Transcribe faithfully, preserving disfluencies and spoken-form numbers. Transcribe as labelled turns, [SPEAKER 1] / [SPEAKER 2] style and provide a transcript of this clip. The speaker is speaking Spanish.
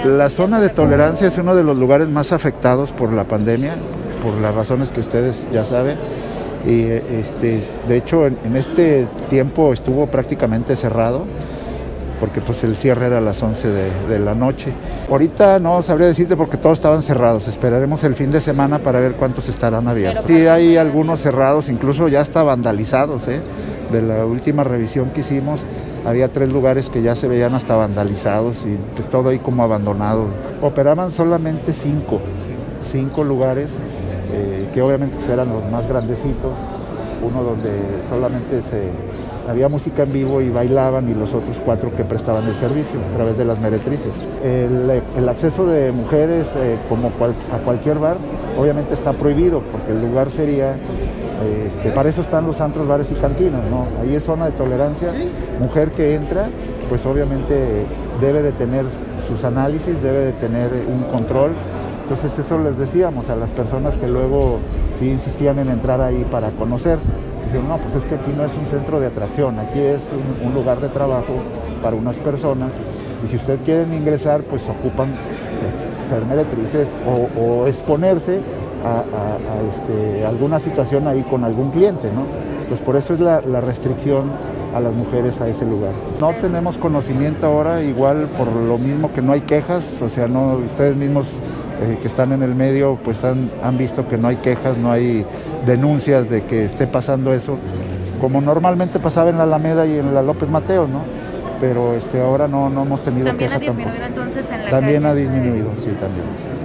[SPEAKER 1] La zona de tolerancia es uno de los lugares más afectados por la pandemia, por las razones que ustedes ya saben. Y este, de hecho, en, en este tiempo estuvo prácticamente cerrado, porque pues el cierre era a las once de, de la noche. Ahorita no sabría decirte porque todos estaban cerrados. Esperaremos el fin de semana para ver cuántos estarán abiertos. Sí, hay algunos cerrados, incluso ya está vandalizados, ¿eh? De la última revisión que hicimos, había tres lugares que ya se veían hasta vandalizados y pues todo ahí como abandonado. Operaban solamente cinco, cinco lugares, eh, que obviamente pues eran los más grandecitos, uno donde solamente se, había música en vivo y bailaban, y los otros cuatro que prestaban el servicio a través de las meretrices. El, el acceso de mujeres, eh, como cual, a cualquier bar, obviamente está prohibido, porque el lugar sería... Este, para eso están los antros, bares y cantinas, ¿no? Ahí es zona de tolerancia. Mujer que entra, pues obviamente debe de tener sus análisis, debe de tener un control. Entonces eso les decíamos a las personas que luego sí insistían en entrar ahí para conocer. Dicen, no, pues es que aquí no es un centro de atracción, aquí es un, un lugar de trabajo para unas personas, y si ustedes quieren ingresar, pues ocupan pues, ser meretrices o, o exponerse A, a, a este, alguna situación ahí con algún cliente, ¿no? Pues por eso es la, la restricción a las mujeres a ese lugar. No tenemos conocimiento ahora, igual por lo mismo que no hay quejas, o sea, no, ustedes mismos eh, que están en el medio, pues han, han visto que no hay quejas, no hay denuncias de que esté pasando eso, como normalmente pasaba en la Alameda y en la López Mateos, ¿no? Pero este, ahora no, no hemos tenido queja tampoco.
[SPEAKER 2] ¿También ha disminuido entonces en la
[SPEAKER 1] También
[SPEAKER 2] calle?
[SPEAKER 1] ha disminuido, sí, también.